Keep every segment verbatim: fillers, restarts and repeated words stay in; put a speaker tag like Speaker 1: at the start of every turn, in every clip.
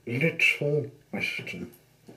Speaker 1: Little Western.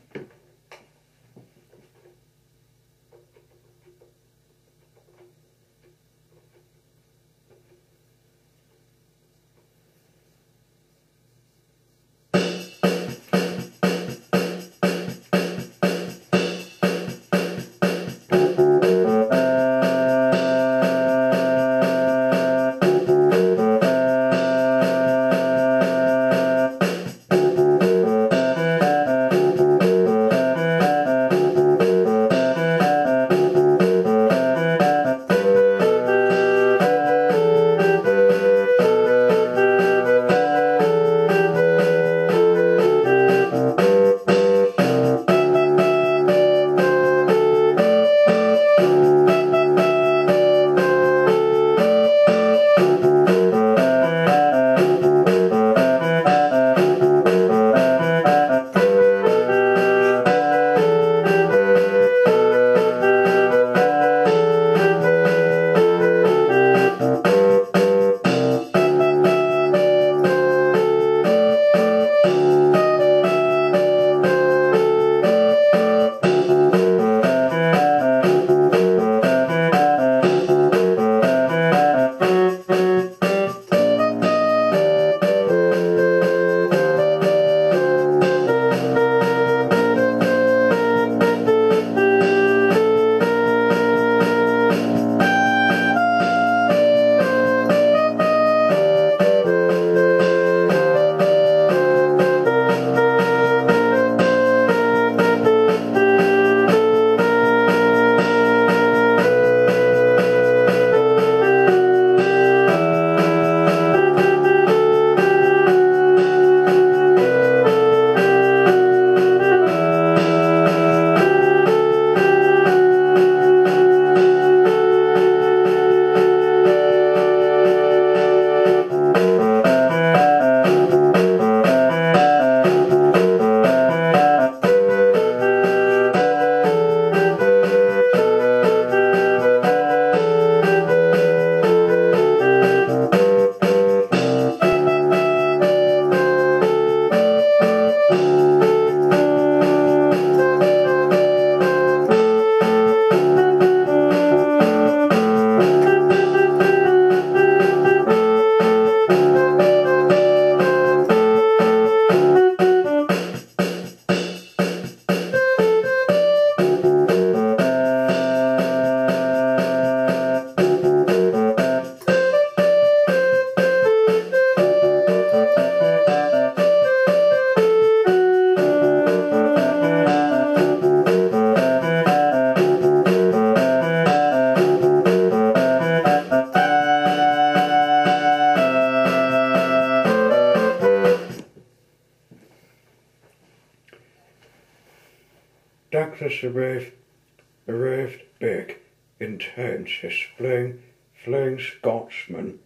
Speaker 1: Douglas arrived, arrived back in time to explain flying Scotsman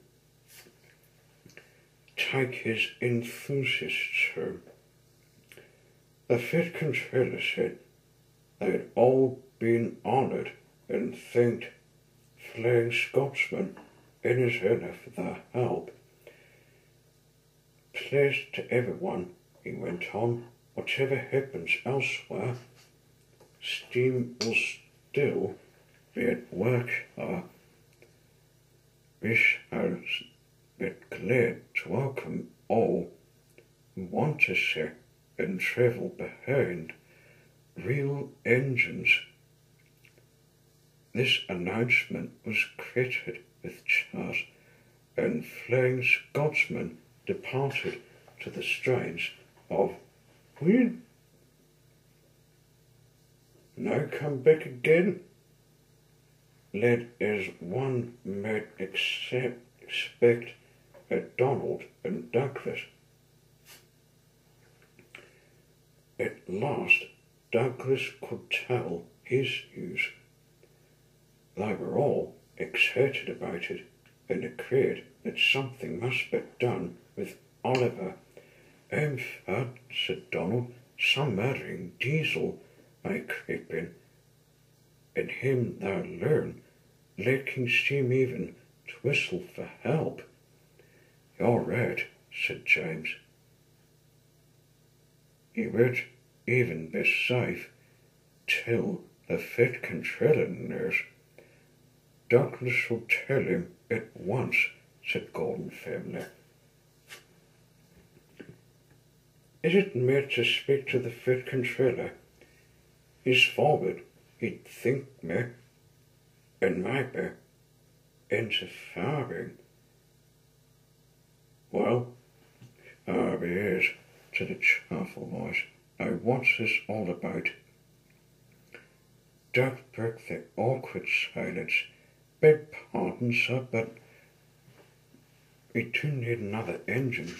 Speaker 1: take his enthusiast term. The Fed controller said they had all been honoured and thanked Flying Scotsman in his honour for their help. Pleased to everyone, he went on, whatever happens elsewhere, steam will still be at work here. We are glad to welcome all who want to see and travel behind real engines. This announcement was credited with cheers, and Flying Scotsman departed to the strains of "We now come back again," led as one might accept, expect at Donald and Douglas. At last Douglas could tell his news. They were all excited about it and agreed that something must be done with Oliver. "I'm afraid," said Donald, "some marrying Diesel may creep in, and him thou learn, lacking steam even to whistle for help." "You're right," said James. he would even be safe till the fit controller nurse. Douglas will tell him at once, said Gordon firmly. Is it me to speak to the fit controller? He's forward, he'd think me, and maybe interfering. Well, ah, he is, said a cheerful voice. Now what's this all about? Doug broke the awkward silence. Beg pardon, sir, but we do need another engine.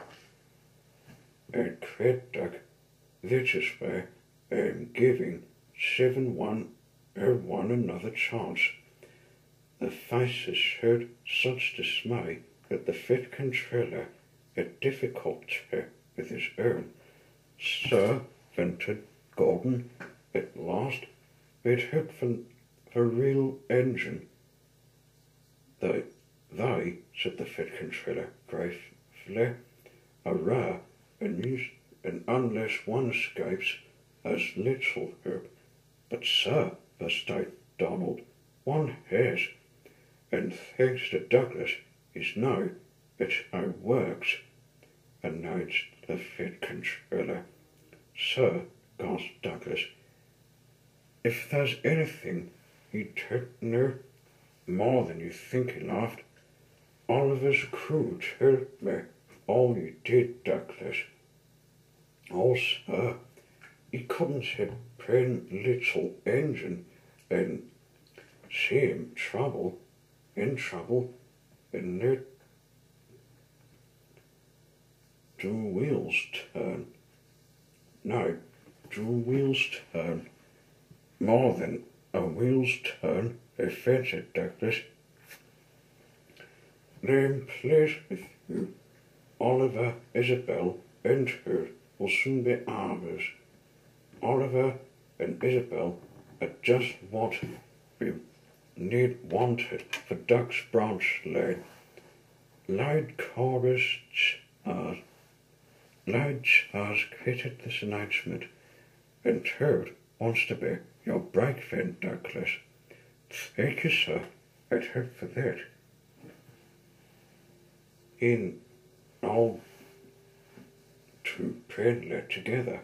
Speaker 1: And Craig, Doug, this is where I'm giving seven one oh one another chance. The faces showed such dismay that the fit controller had difficulty with his own. Sir, ventured Gordon, at last, we'd hoped for a real engine. They, they, said the fit controller gravely, are rare, and, use, and unless one escapes, as little hope. But, sir, burst out Donald, one has, and thanks to Douglas, is now it's how it works. Announced the fit controller. Sir, gasped Douglas, if there's anything you don't know more than you think, he laughed. Oliver's crew told me all you did, Douglas. Oh, sir, he couldn't have plain little engine and see him trouble, in trouble, and let do wheels turn. No, do wheels turn. More than a wheel's turn, offended Douglas. I'm pleased with you. Oliver, Isabel, and her will soon be ours. Oliver and Isabel are just what we need wanted for Doug's branch line. Loud chorus uh, Loud Charles greeted this announcement, and Toad wants to be your brake friend, Douglas. Thank you, sir. I'd hope for that. In all two friendly together.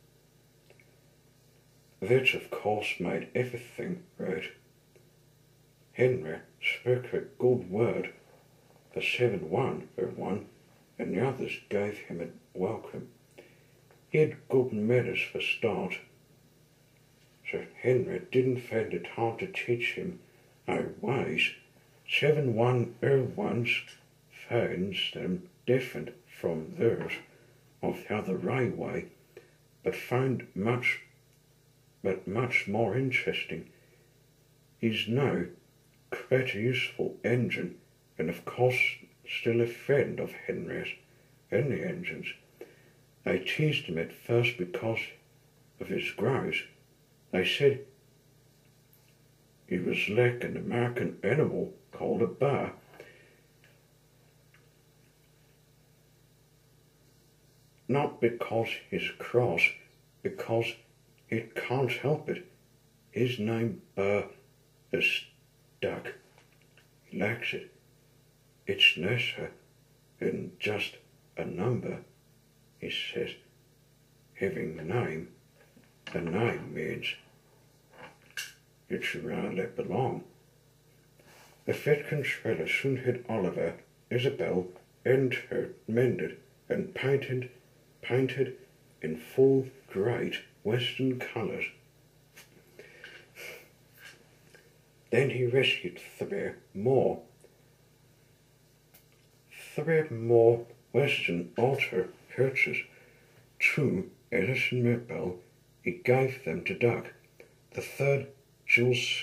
Speaker 1: That, of course, made everything right. Henry spoke a good word for seven one oh one, and the others gave him a welcome. He had good manners for start, so Henry didn't find it hard to teach him how ways seven one oh one's finds them different from those of the other railway, but found much, but much more interesting. He's now quite a useful engine, and of course still a friend of Henry's and the engines. They teased him at first because of his grouse. They said he was like an American animal called a bear. Not because he's cross, because he can't help it. His name, Burr, is stuck. He likes it. It's nicer than just a number, he says. Having a name, a name means it should really belong. The fit controller soon had Oliver, Isabel, and her mended and painted, painted in full great Western colours. Then he rescued three more, three more Western altar coaches. Two, Ellis and Mabel, he gave them to Doug. The third, Jules,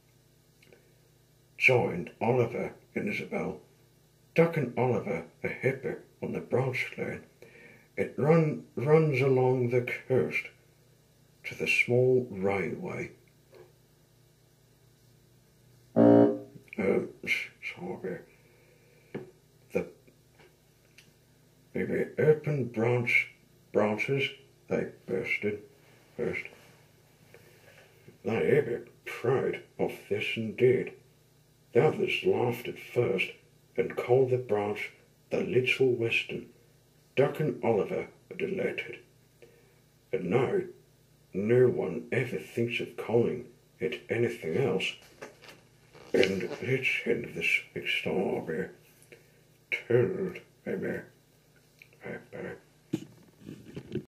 Speaker 1: joined Oliver and Isabel. Doug and Oliver are happy on the branch line. It run, runs along the coast to the small railway. Uh, sorry. The, the open branch branches they bursted first. They ever proud of this indeed. The others laughed at first, and called the branch the Little Western. Duck and Oliver are delighted. And now, no one ever thinks of calling it anything else. And let's end this big story told by my, by